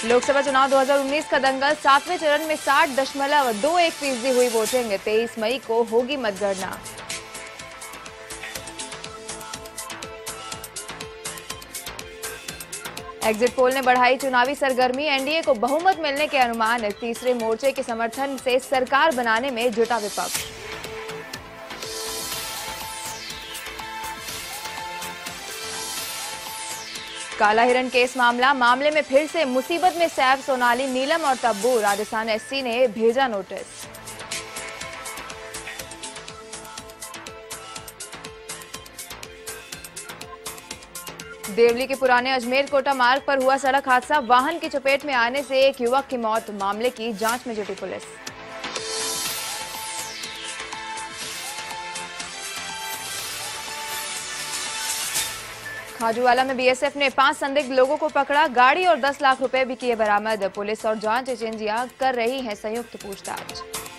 लोकसभा चुनाव 2019 का दंगल, 7वें चरण में 60.21% हुई वोटिंग। 23 मई को होगी मतगणना। एग्जिट पोल ने बढ़ाई चुनावी सरगर्मी, एनडीए को बहुमत मिलने के अनुमान। तीसरे मोर्चे के समर्थन से सरकार बनाने में जुटा विपक्ष। काला हिरण केस मामले में फिर से मुसीबत में सैफ, सोनाली, नीलम और तब्बू। राजस्थान एससी ने भेजा नोटिस। देवली के पुराने अजमेर कोटा मार्ग पर हुआ सड़क हादसा, वाहन की चपेट में आने से एक युवक की मौत। मामले की जांच में जुटी पुलिस। खाजूवाला में बीएसएफ ने 5 संदिग्ध लोगों को पकड़ा, गाड़ी और 10 लाख रुपए भी किए बरामद। पुलिस और जांच एजेंसियां कर रही हैं संयुक्त पूछताछ।